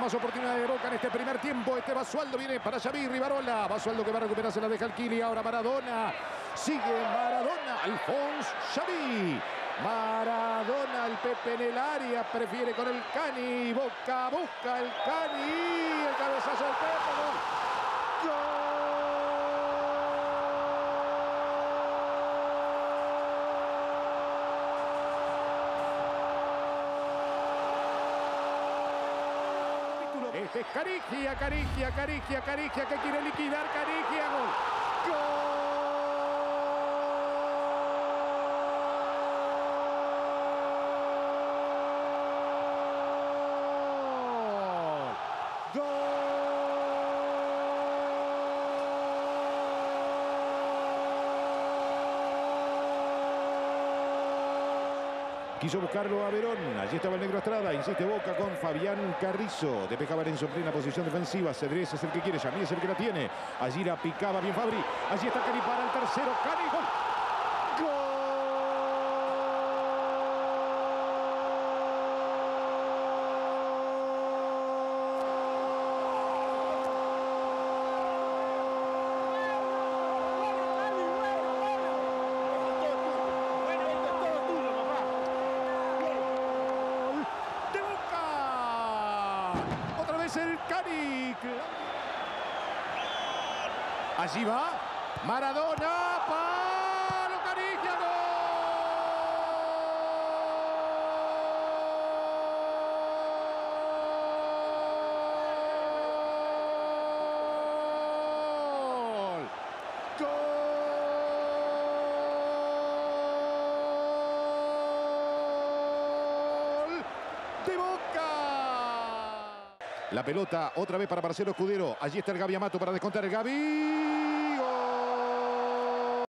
las oportunidades de Boca en este primer tiempo. Este Basualdo viene para Xavi Rivarola. Basualdo que va a recuperar, se la deja Alquili. Ahora Maradona. Sigue Maradona. Alphonse Xavi. Maradona, el Pepe en el área. Prefiere con el Cani. Boca busca el Cani. El cabezazo del Pepe. ¡Gol! Este es Carigia, que quiere liquidar Carigia. Gol. Gol. Quiso buscarlo a Verón. Allí estaba el negro Estrada. Insiste Boca con Fabián Carrizo. Despeja Barenzo en plena posición defensiva. Cedrés es el que quiere. Yamí es el que la tiene. Allí la picaba bien Fabri. Allí está Cani para el tercero. Cani. Gol. ¡Gol! El Cani. Allí va Maradona. Palo Canigia. Gol. Gol de Boca. La pelota otra vez para Marcelo Escudero. Allí está el Gavi Amato para descontar el Gavi.